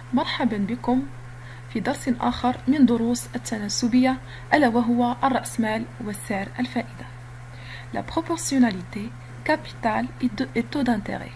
مرحبا بكم في درس آخر من دروس التناسبية، ألا وهو الرأسمال والسعر الفائدة. La proportionnalité, capital et taux d'intérêt.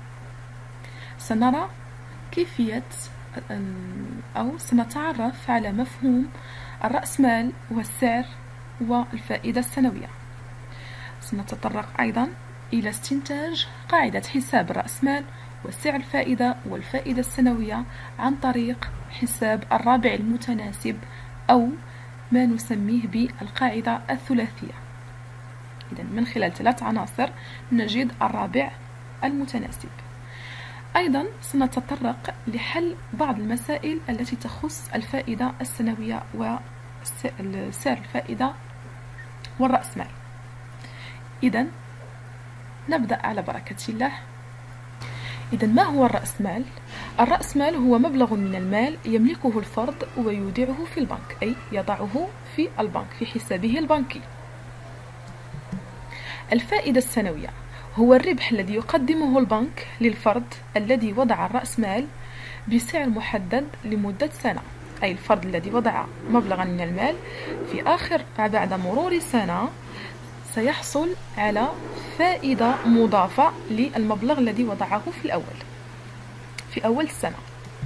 سنرى كيفية أو سنتعرف على مفهوم الرأسمال والسعر والفائدة السنوية. سنتطرق أيضا إلى استنتاج قاعدة حساب الرأسمال وسعر الفائدة والفائدة السنوية عن طريق حساب الرابع المتناسب أو ما نسميه بالقاعدة الثلاثية. إذن من خلال 3 عناصر نجد الرابع المتناسب. أيضا سنتطرق لحل بعض المسائل التي تخص الفائدة السنوية وسعر الفائدة والرأسمال. إذن نبدأ على بركة الله. إذن ما هو الرأسمال؟ الرأسمال هو مبلغ من المال يملكه الفرد ويودعه في البنك، أي يضعه في البنك في حسابه البنكي. الفائدة السنوية هو الربح الذي يقدمه البنك للفرد الذي وضع الرأسمال بسعر محدد لمدة سنة، أي الفرد الذي وضع مبلغا من المال في آخر بعد مرور سنة سيحصل على فائدة مضافة للمبلغ الذي وضعه في أول السنة.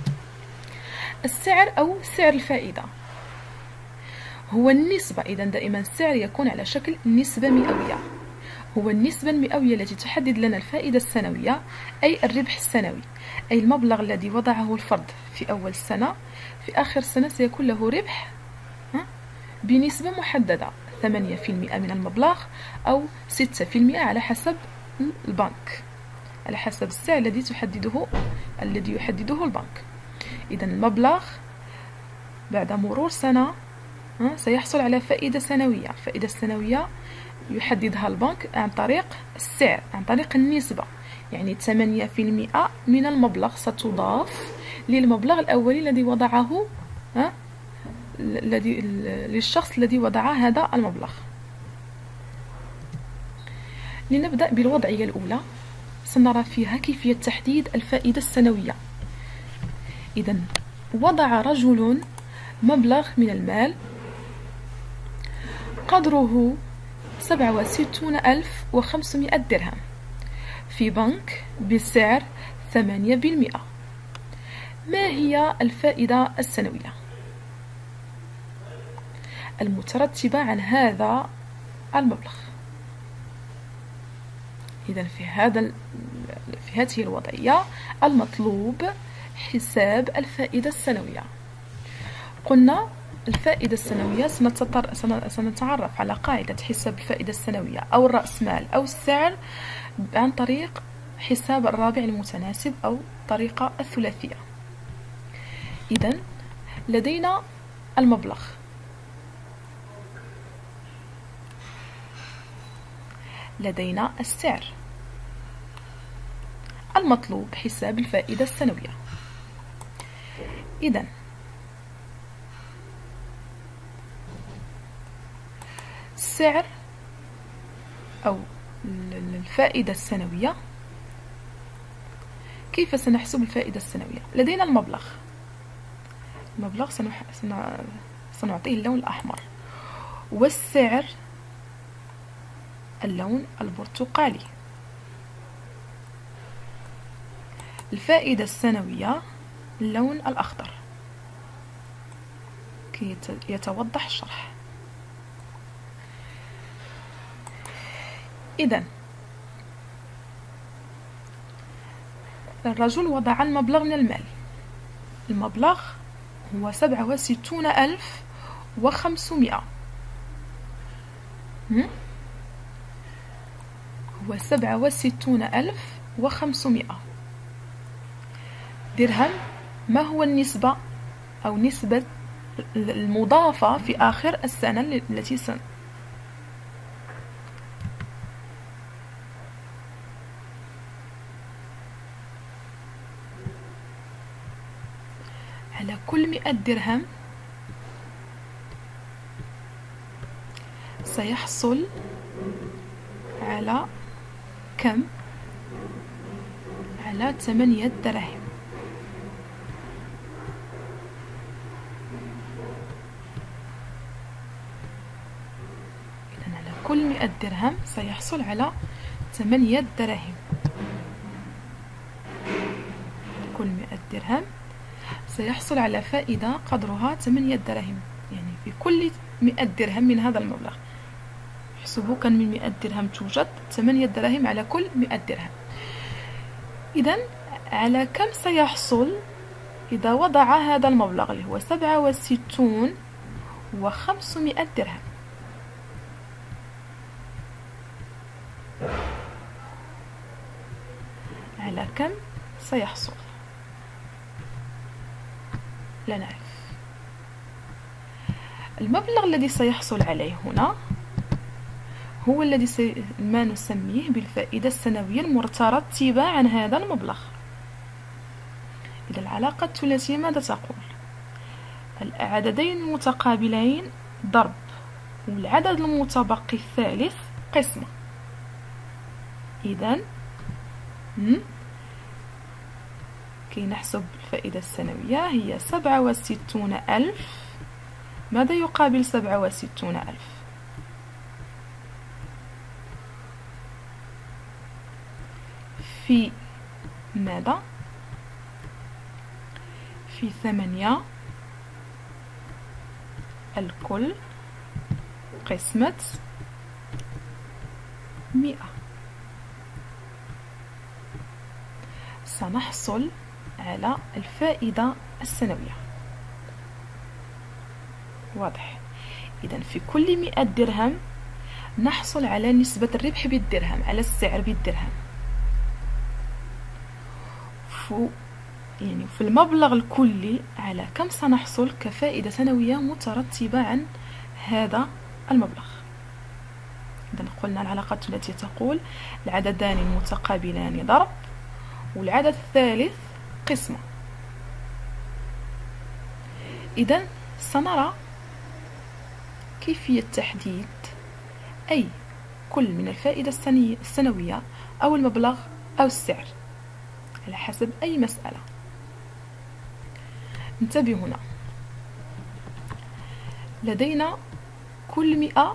السعر أو سعر الفائدة هو النسبة. إذا دائما السعر يكون على شكل نسبة مئوية، هو النسبة المئوية التي تحدد لنا الفائدة السنوية، أي الربح السنوي، أي المبلغ الذي وضعه الفرد في أول السنة في آخر السنة سيكون له ربح بنسبة محددة، 8% من المبلغ أو 6% على حسب البنك، على حسب السعر الذي يحدده البنك. إذا المبلغ بعد مرور سنة سيحصل على فائدة سنوية. الفائدة السنوية يحددها البنك عن طريق السعر، عن طريق النسبة، يعني 8% من المبلغ ستضاف للمبلغ الأولي الذي وضعه للشخص الذي وضع هذا المبلغ. لنبدأ بالوضعية الأولى، سنرى فيها كيفية تحديد الفائدة السنوية. إذن وضع رجل مبلغ من المال قدره 67,500 درهم في بنك بسعر 8%. ما هي الفائدة السنوية المترتبة عن هذا المبلغ؟ إذن في هذه الوضعية المطلوب حساب الفائدة السنوية. قلنا الفائدة السنوية سنتعرف على قاعدة حساب الفائدة السنوية أو الرأسمال أو السعر عن طريق حساب الرابع المتناسب أو طريقة الثلاثية. إذن لدينا المبلغ، لدينا السعر، المطلوب حساب الفائدة السنوية. إذن السعر أو الفائدة السنوية، كيف سنحسب الفائدة السنوية؟ لدينا المبلغ سنعطيه اللون الأحمر، والسعر اللون البرتقالي، الفائدة السنوية اللون الأخضر كي يتوضح الشرح. إذن الرجل وضع المبلغ من المال، المبلغ هو 67,500، هو 67,500 درهم. ما هو النسبة أو نسبة المضافة في آخر السنة التي على كل 100 درهم سيحصل على كم؟ على 8 دراهم. كل 100 درهم سيحصل على 8 دراهم. كل 100 درهم سيحصل على فائدة قدرها 8 دراهم، يعني في كل 100 درهم من هذا المبلغ. احسبوا كان من 100 درهم توجد 8 دراهم على كل 100 درهم. إذن على كم سيحصل إذا وضع هذا المبلغ اللي هو 67,500 درهم؟ على كم سيحصل؟ لا نعرف. المبلغ الذي سيحصل عليه هنا هو الذي ما نسميه بالفائدة السنوية المترتبة عن هذا المبلغ. إذا العلاقة الثلاثية ماذا تقول؟ العددين المتقابلين ضرب والعدد المتبقي الثالث قسمة. إذن كي نحسب الفائدة السنوية هي 67,000. ماذا يقابل 67,000؟ في ماذا؟ في 8 الكل قسمة 100. سنحصل على الفائدة السنوية. واضح؟ إذن في كل 100 درهم نحصل على نسبة الربح بالدرهم، على السعر بالدرهم. يعني في المبلغ الكلي على كم سنحصل كفائدة سنوية مترتبة عن هذا المبلغ. إذن قلنا العلاقة التي تقول العددان المتقابلان ضرب والعدد الثالث قسمة. إذن سنرى كيفية تحديد أي كل من الفائدة السنوية أو المبلغ أو السعر على حسب أي مسألة. انتبه هنا، لدينا كل 100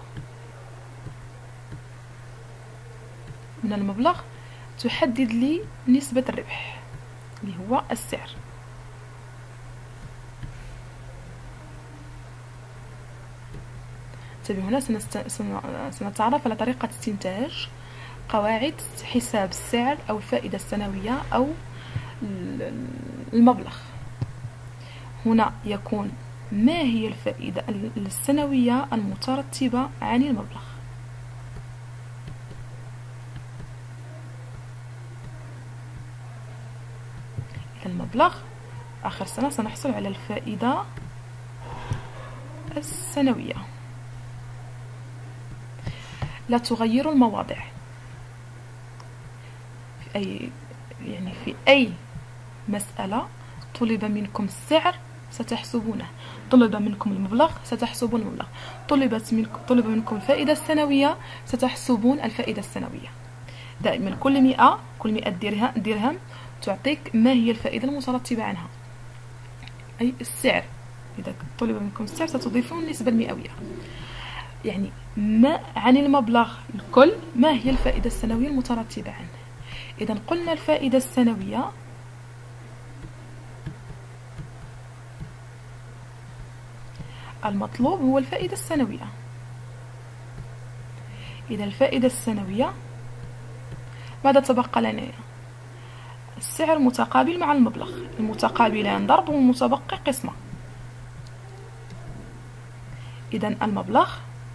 من المبلغ تحدد لي نسبة الربح اللي هو السعر. انتبه هنا، سنتعرف على طريقة استنتاج قواعد حساب السعر أو الفائدة السنوية أو المبلغ. هنا يكون ما هي الفائدة السنوية المترتبة عن المبلغ. إذا المبلغ آخر سنة سنحصل على الفائدة السنوية. لا تغيروا المواضع. في أي مسألة طلب منكم السعر ستحسبونه، طلب منكم المبلغ ستحسبون المبلغ، طلب منكم الفائدة السنوية ستحسبون الفائدة السنوية. دائما كل 100 درهم تعطيك ما هي الفائدة المترتبة عنها، أي السعر. إذا طلب منكم السعر ستضيفون النسبة المئوية، يعني ما عن المبلغ الكل ما هي الفائدة السنوية المترتبة عنه. إذا قلنا الفائدة السنوية المطلوب هو الفائدة السنوية. إذا الفائدة السنوية ماذا تبقى لنا؟ السعر متقابل مع المبلغ، المتقابلان ضرب والمتبقي قسمة. إذا المبلغ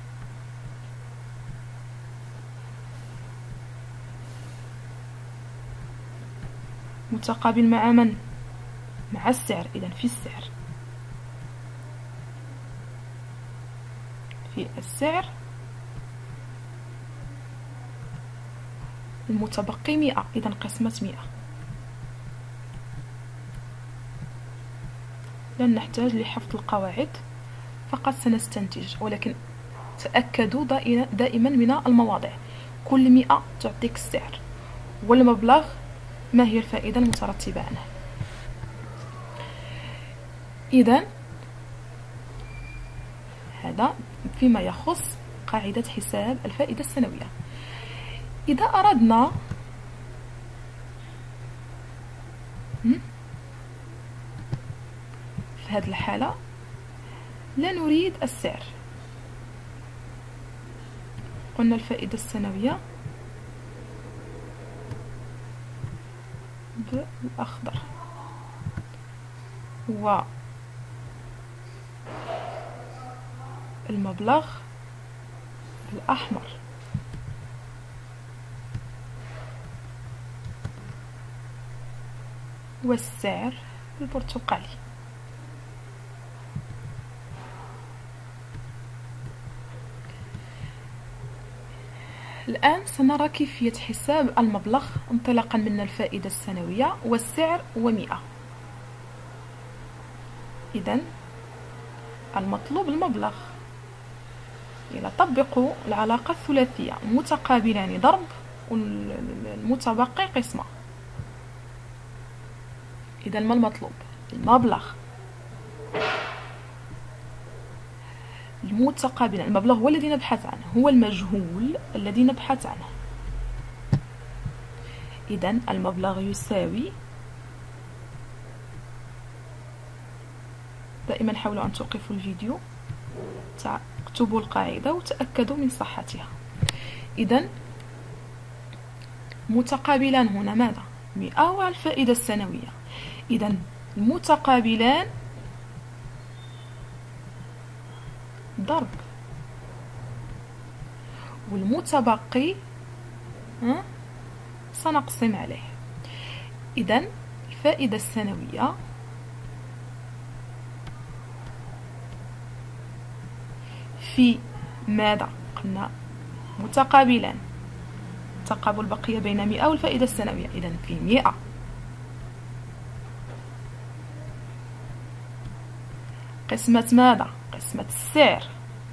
متقابل مع من؟ مع السعر. إذا في السعر، في السعر المتبقي 100. إذا قسمة 100. لن نحتاج لحفظ القواعد، فقط سنستنتج، ولكن تأكدوا دائما من المواضع. كل 100 تعطيك السعر، والمبلغ ما هي الفائدة المترتبة عنه. إذن هذا فيما يخص قاعدة حساب الفائدة السنوية. إذا أردنا في هذه الحالة لا نريد السعر، قلنا الفائدة السنوية بالأخضر والمبلغ بالأحمر. والسعر بالبرتقالي. الآن سنرى كيفية حساب المبلغ انطلاقا من الفائدة السنوية والسعر و100. إذن المطلوب المبلغ. إذا طبقوا العلاقة الثلاثية، المتقابلان ضرب والمتبقي قسمة. إذن ما المطلوب؟ المبلغ. المتقابلان، المبلغ هو الذي نبحث عنه، هو المجهول الذي نبحث عنه. إذن المبلغ يساوي، دائما حاولوا أن توقفوا الفيديو، اكتبوا القاعدة وتأكدوا من صحتها. إذن متقابلان هنا ماذا؟ 100 والفائدة السنوية. إذن المتقابلان ضرب والمتبقي سنقسم عليه. إذن الفائدة السنوية في ماذا؟ قلنا متقابلان، تقابل بقية بين 100 والفائدة السنوية. إذن في 100 قسمة ماذا؟ قسمة السعر،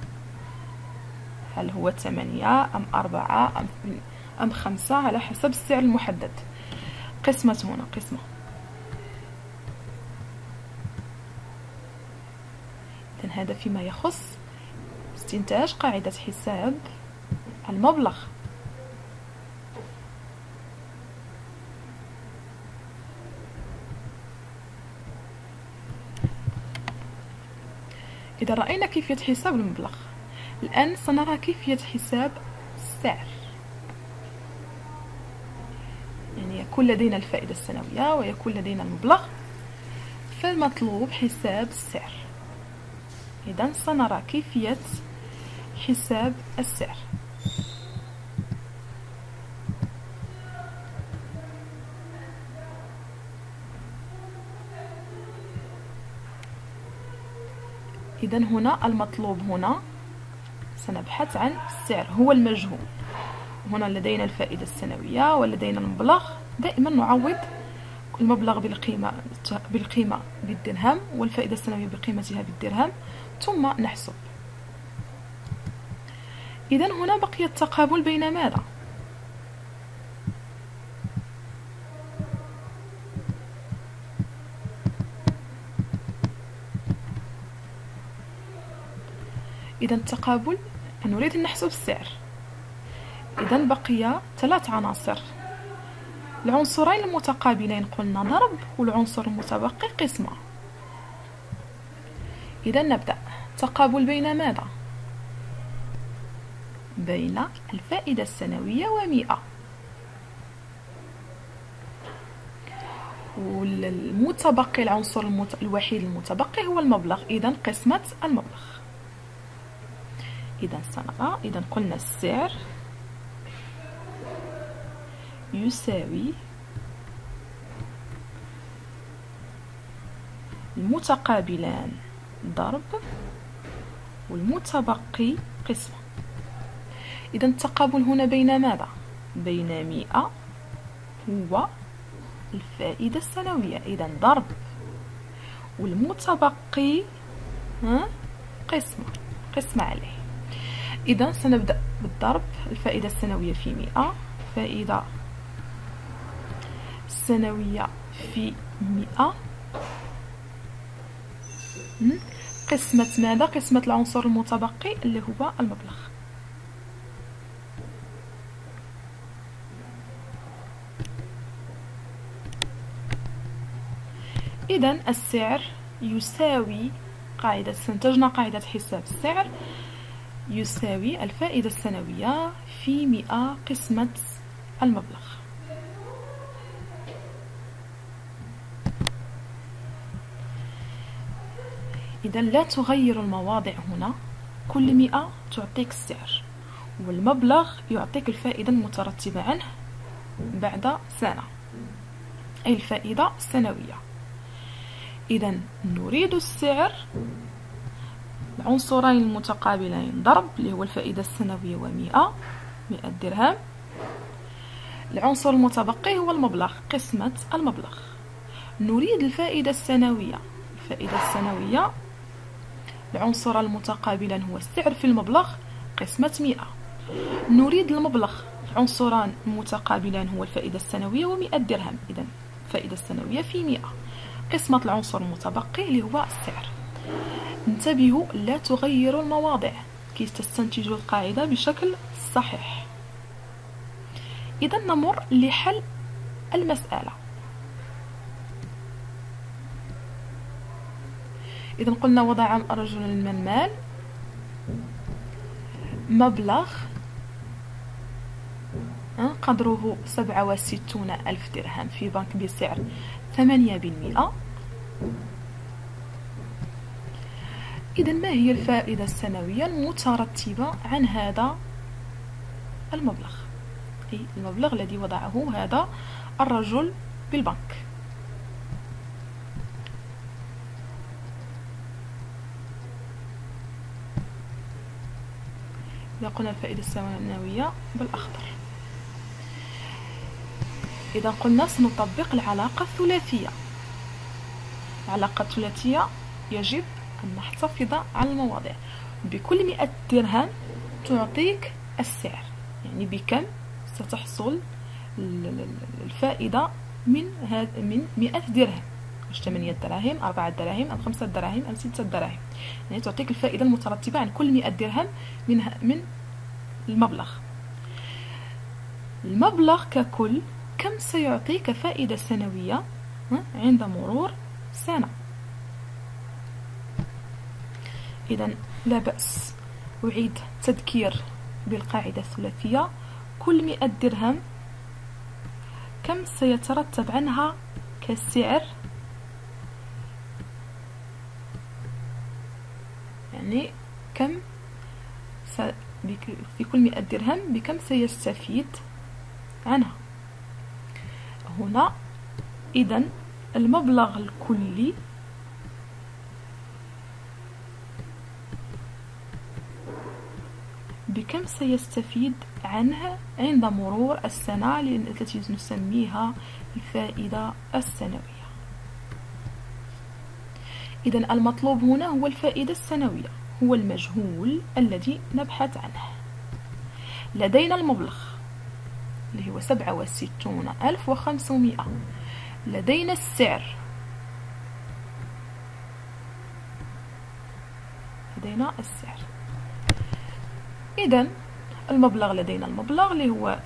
هل هو 8 أم 4 أم 5 على حسب السعر المحدد. قسمة هنا قسمة. إذن هذا فيما يخص استنتاج قاعدة حساب المبلغ. إذا رأينا كيفية حساب المبلغ، الآن سنرى كيفية حساب السعر. يعني يكون لدينا الفائدة السنوية ويكون لدينا المبلغ، فالمطلوب حساب السعر. إذن سنرى كيفية حساب السعر. إذن هنا المطلوب، هنا سنبحث عن السعر، هو المجهول. هنا لدينا الفائدة السنوية ولدينا المبلغ. دائما نعوض المبلغ بالقيمة بالدرهم والفائدة السنوية بقيمتها بالدرهم ثم نحسب. إذن هنا بقي التقابل بين ماذا؟ إذن التقابل نريد أن نحسب السعر. إذن بقي 3 عناصر. العنصرين المتقابلين قلنا ضرب، والعنصر المتبقي قسمة. إذن نبدأ. تقابل بين ماذا؟ بين الفائدة السنوية و100. والمتبقي، العنصر الوحيد المتبقي هو المبلغ. إذن قسمة المبلغ. إذن سنرى، إذن قلنا السعر يساوي المتقابلان ضرب والمتبقي قسمة. إذن التقابل هنا بين ماذا؟ بين 100 والفائدة السنوية. إذن ضرب والمتبقي قسمة عليه. إذن سنبدأ بالضرب. الفائدة السنوية في 100، فائدة السنوية في 100 قسمة ماذا؟ قسمة العنصر المتبقي اللي هو المبلغ. إذن السعر يساوي استنتجنا قاعدة حساب السعر يساوي الفائدة السنوية في 100 قسمة المبلغ. إذا لا تغير المواضع هنا، كل 100 تعطيك السعر، والمبلغ يعطيك الفائدة المترتبة عنه بعد سنة، أي الفائدة السنوية. إذا نريد السعر، العنصرين المتقابلين ضرب اللي هو الفائدة السنوية و100 درهم. العنصر المتبقي هو المبلغ، قسمة المبلغ. نريد الفائدة السنوية. الفائدة السنوية العنصر المتقابلان هو السعر في المبلغ قسمة 100. نريد المبلغ، العنصران المتقابلان هو الفائدة السنوية و100 درهم. إذا الفائدة السنوية في 100 قسمة العنصر المتبقي اللي هو السعر. انتبهوا، لا تغيروا المواضع كي تستنتجوا القاعدة بشكل صحيح. إذا نمر لحل المسألة. إذا قلنا وضع رجل المال مبلغ قدره 67,000 درهم في بنك بسعر 8%. إذا ما هي الفائدة السنوية المترتبة عن هذا المبلغ، أي المبلغ الذي وضعه هذا الرجل بالبنك؟ إذا قلنا الفائدة السنوية بالأخضر، إذا قلنا سنطبق العلاقة الثلاثية. العلاقة الثلاثية يجب أن نحتفظ على المواضع. بكل 100 درهم تعطيك السعر، يعني بكم ستحصل الفائدة من 100 درهم، واش 8 دراهم، 4 دراهم، أم 5 دراهم، أم 6 دراهم، يعني تعطيك الفائدة المترتبة عن كل 100 درهم من المبلغ. المبلغ ككل كم سيعطيك فائدة سنوية عند مرور سنة؟ إذا لا بأس أعيد تذكير بالقاعدة الثلاثية. كل 100 درهم كم سيترتب عنها كسعر، يعني كم في كل 100 درهم بكم سيستفيد عنها هنا. إذا المبلغ الكلي بكم سيستفيد عنها عند مرور السنة التي نسميها الفائدة السنوية. إذا المطلوب هنا هو الفائدة السنوية، هو المجهول الذي نبحث عنه. لدينا المبلغ اللي هو 67,500. لدينا السعر، إذا المبلغ، لدينا المبلغ اللي هو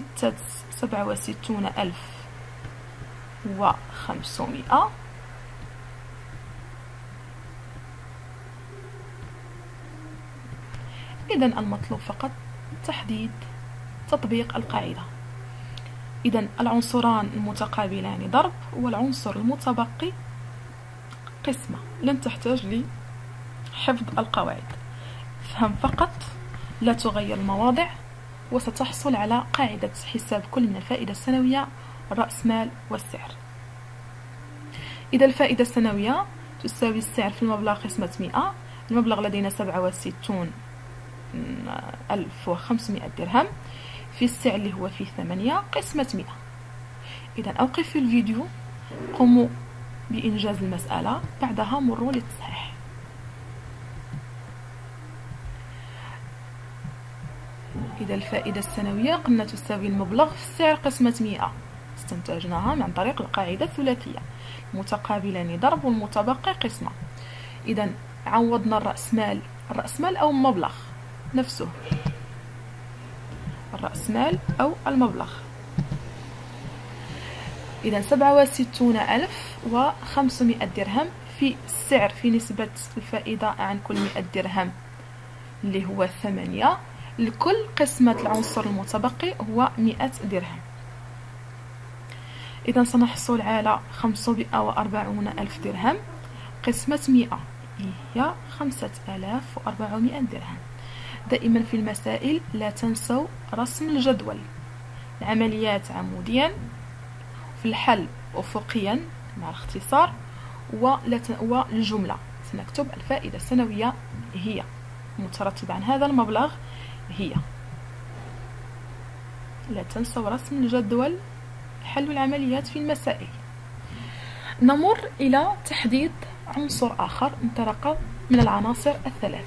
67,500. إذا المطلوب فقط تطبيق القاعدة. إذا العنصران المتقابلان ضرب، والعنصر المتبقي قسمة. لن تحتاج لحفظ القواعد، فهم فقط، لا تغير المواضع، وستحصل على قاعدة حساب كل من الفائدة السنوية، الرأس مال والسعر. إذا الفائدة السنوية تساوي السعر في المبلغ قسمة 100. المبلغ لدينا 67,500 درهم في السعر اللي هو فيه 8 قسمة 100. إذا أوقف الفيديو، قوموا بإنجاز المسألة، بعدها مروا للتصحيح. إذا الفائدة السنوية قلنا تساوي المبلغ في السعر قسمة 100، استنتجناها عن طريق القاعدة الثلاثية، المتقابلان ضرب والمتبقي قسمة. إذا عوضنا الرأس مال أو المبلغ نفسه، الرأس مال أو المبلغ. إذا 67,500 درهم في السعر في نسبة الفائدة عن كل 100 درهم اللي هو 8، لكل قسمة العنصر المتبقي هو 100 درهم. إذا سنحصل على 540,000 درهم. قسمة 100 هي 5,400 درهم. دائما في المسائل لا تنسوا رسم الجدول، العمليات عموديا، في الحل أفقيا مع الاختصار، والجملة سنكتب الفائدة السنوية هي مترتبة عن هذا المبلغ هي. لا تنسوا رسم الجدول، حل العمليات في المسائل. نمر إلى تحديد عنصر آخر انطلق من العناصر الثلاث.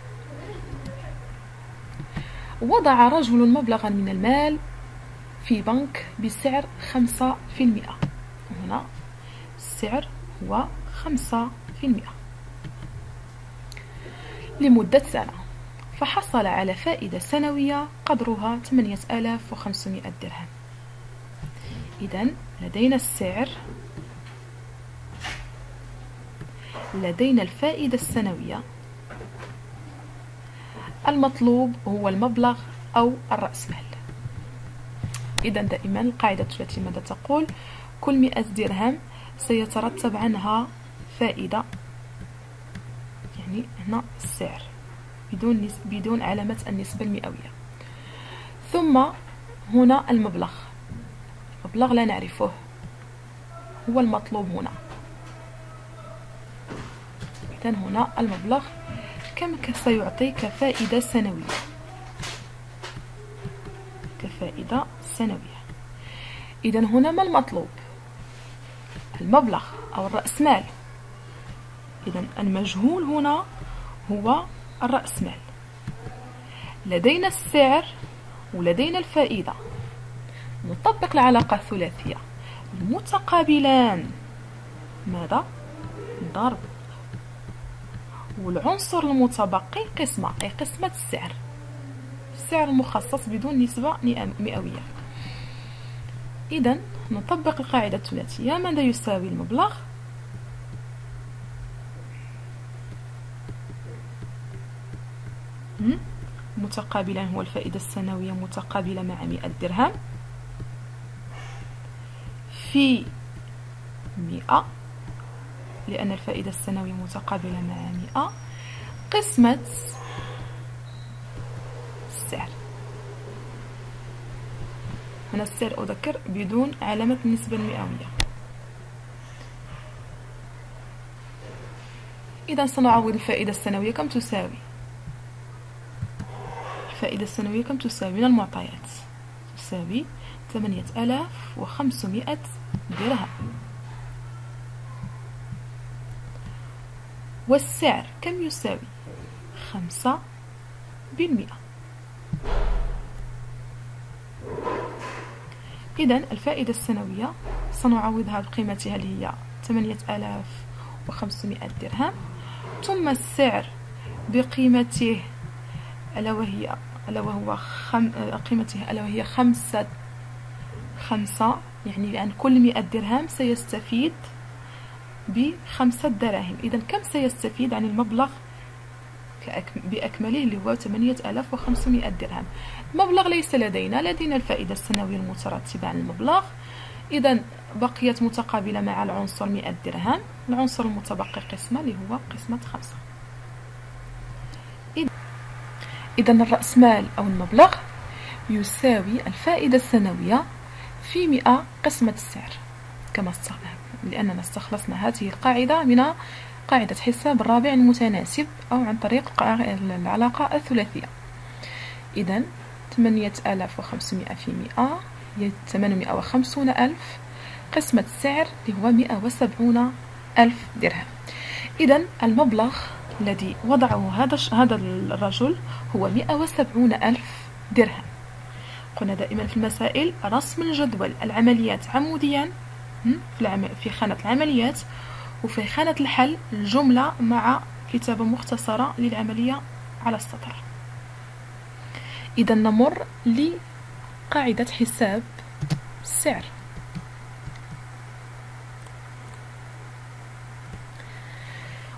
وضع رجل مبلغا من المال في بنك بسعر 5%. هنا السعر هو 5% لمدة سنة، فحصل على فائدة سنوية قدرها 8,500 درهم. إذن لدينا السعر، لدينا الفائدة السنوية، المطلوب هو المبلغ أو الرأس مال. إذن دائما القاعدة التي ماذا تقول؟ كل 100 درهم سيترتب عنها فائدة، يعني هنا السعر بدون علامة النسبة المئوية. ثم هنا المبلغ لا نعرفه، هو المطلوب هنا. إذن هنا المبلغ كم سيعطي كفائدة سنوية، كفائدة سنوية. إذن هنا ما المطلوب؟ المبلغ أو الرأس مال. إذن المجهول هنا هو الرأس مال. لدينا السعر ولدينا الفائدة. نطبق العلاقة الثلاثية، المتقابلان ماذا؟ ضرب، والعنصر المتبقي قسمة، أي قسمة السعر، السعر المخصص بدون نسبة مئوية. إذن نطبق القاعدة الثلاثية. ماذا يساوي المبلغ؟ متقابلا هو الفائدة السنوية متقابلة مع 100 درهم في 100، لأن الفائدة السنوية متقابلة مع 100 قسمة السعر. هنا السعر أذكر بدون علامة النسبة المئوية. إذا سنعوض الفائدة السنوية كم تساوي؟ الفائدة السنوية كم تساوي من المعطيات؟ تساوي 8,500 درهم. والسعر كم يساوي؟ 5%. إذن الفائدة السنوية سنعوضها بقيمتها اللي هي 8,500 درهم، ثم السعر بقيمته ألا وهي 5، يعني عن كل 100 درهم سيستفيد ب5 دراهم. إذن كم سيستفيد عن المبلغ بأكمله اللي هو 8,500 درهم؟ المبلغ ليس لدينا الفائدة السنوية المترتبة عن المبلغ. إذن بقيت متقابلة مع العنصر 100 درهم، العنصر المتبقي قسمة اللي هو قسمة 5. إذن الرأس مال أو المبلغ يساوي الفائدة السنوية في 100 قسمة السعر، لأننا استخلصنا هذه القاعدة من قاعدة حساب الرابع المتناسب أو عن طريق العلاقة الثلاثية. إذن 8,500 في 100 هي 850,000 قسمة السعر اللي هو 170,000 درهم. إذن المبلغ الذي وضعه هذا الرجل هو 170,000 درهم. قلنا دائما في المسائل رسم الجدول، العمليات عموديا في خانة العمليات، وفي خانة الحل الجملة مع كتابة مختصرة للعملية على السطر. إذا نمر لقاعدة حساب السعر.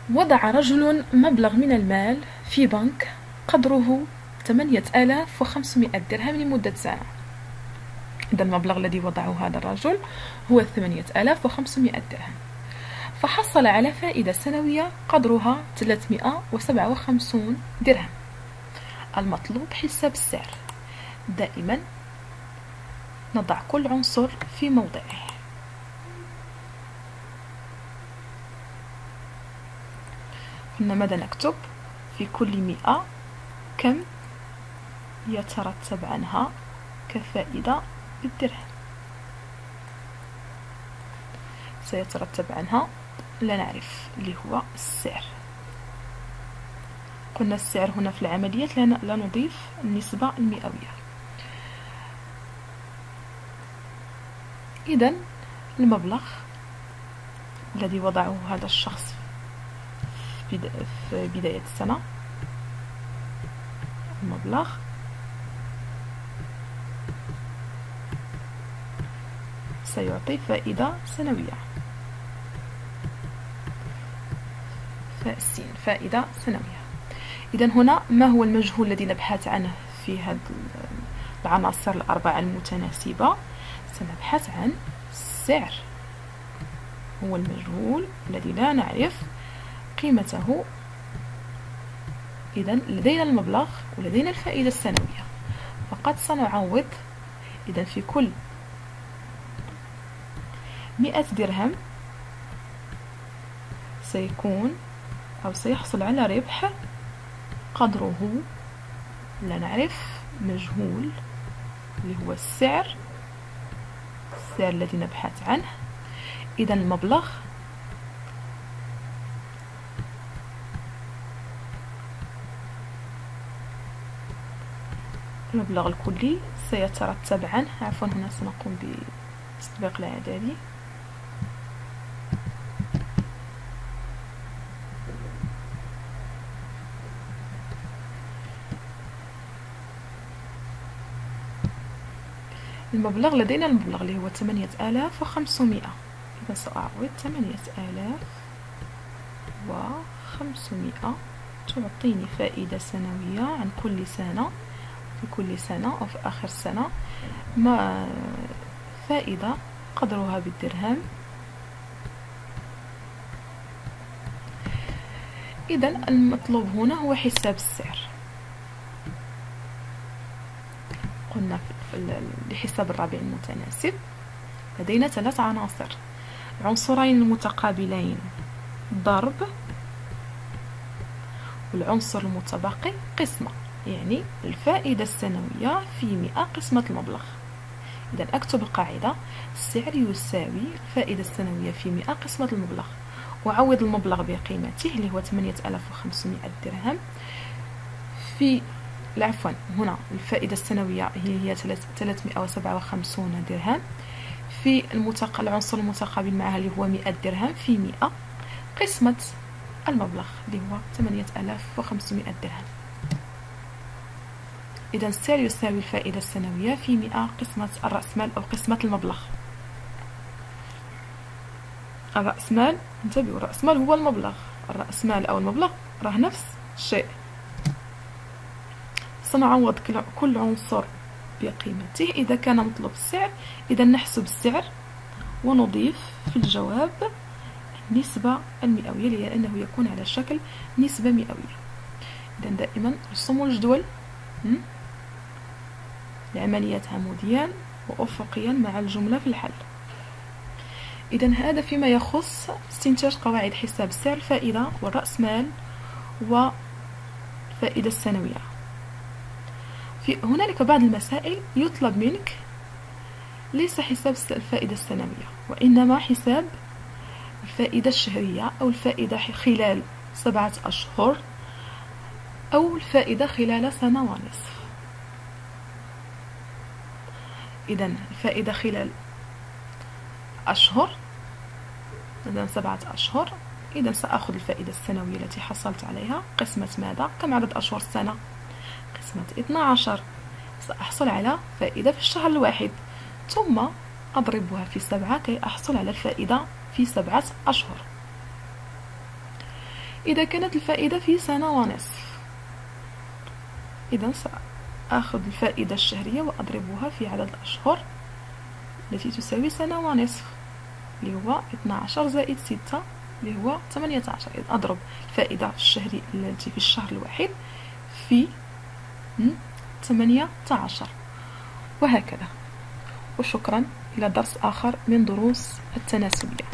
وضع رجل مبلغ من المال في بنك قدره 8500 درهم لمدة سنة. إذا المبلغ الذي وضعه هذا الرجل هو 8500 درهم، فحصل على فائدة سنوية قدرها 357 درهم. المطلوب حساب السعر. دائما نضع كل عنصر في موضعه. قلنا ماذا نكتب؟ في كل 100 كم يترتب عنها كفائدة بالدرهم. سيترتب عنها لا نعرف اللي هو السعر. قلنا السعر هنا في العمليات لا نضيف النسبة المئوية. إذن المبلغ الذي وضعه هذا الشخص في بداية السنة، المبلغ سيعطي فائدة سنوية، فالسين فائدة سنوية. إذن هنا ما هو المجهول الذي نبحث عنه في هذه العناصر الأربعة المتناسبة؟ سنبحث عن السعر، هو المجهول الذي لا نعرف قيمته. إذن لدينا المبلغ ولدينا الفائدة السنوية، فقد سنعوض. إذن في كل 100 درهم سيكون أو سيحصل على ربح قدره لا نعرف مجهول اللي هو السعر الذي نبحث عنه. إذا المبلغ الكلي سيترتب عنه، عفوا هنا سنقوم بتطبيق الإعدادي. المبلغ لدينا المبلغ اللي هو 8500. إذا سأعوض 8500 تعطيني فائدة سنوية عن كل سنة، في كل سنة أو في آخر سنة ما فائدة قدرها بالدرهم. إذا المطلوب هنا هو حساب السعر. قلنا لحساب الرابع المتناسب لدينا 3 عناصر: العنصرين المتقابلين ضرب، والعنصر المتبقي قسمة، يعني الفائدة السنوية في 100 قسمة المبلغ. إذا أكتب القاعدة: السعر يساوي الفائدة السنوية في 100 قسمة المبلغ، وأعوض المبلغ بقيمته اللي هو 8500 درهم في عفوا هنا الفائدة السنوية هي 357 درهم في العنصر المتقابل معها اللي هو 100 درهم في 100 قسمة المبلغ اللي هو 8500 درهم. إذا السعر يساوي الفائدة السنوية في 100 قسمة الرأسمال أو قسمة المبلغ. الرأسمال، انتبهوا، الرأسمال هو المبلغ، الرأسمال أو المبلغ راه نفس الشيء. سنعوض كل عنصر بقيمته. إذا كان مطلوب السعر، إذا نحسب السعر ونضيف في الجواب النسبة المئوية لأنه يكون على شكل نسبة مئوية. إذا دائما رسموا الجدول لعمليات عموديا وأفقيا مع الجملة في الحل. إذا هذا فيما يخص استنتاج قواعد حساب السعر، الفائدة والرأسمال والفائدة السنوية. هنالك بعض المسائل يطلب منك ليس حساب الفائدة السنوية، وإنما حساب الفائدة الشهرية أو الفائدة خلال 7 أشهر أو الفائدة خلال سنة ونصف. إذا الفائدة خلال أشهر، إذا 7 أشهر، إذا سأخذ الفائدة السنوية التي حصلت عليها قسمة ماذا؟ كم عدد أشهر السنة؟ قسمة 12. سأحصل على فائدة في الشهر الواحد، ثم أضربها في 7 كي أحصل على الفائدة في 7 أشهر. إذا كانت الفائدة في سنة ونصف، إذا سأخذ الفائدة الشهرية وأضربها في عدد الأشهر التي تساوي سنة ونصف، اللي هو 12 زائد 6 اللي هو 18. إذا أضرب الفائدة الشهرية التي في الشهر الواحد في 18، وهكذا. وشكرا، إلى درس آخر من دروس التناسبية.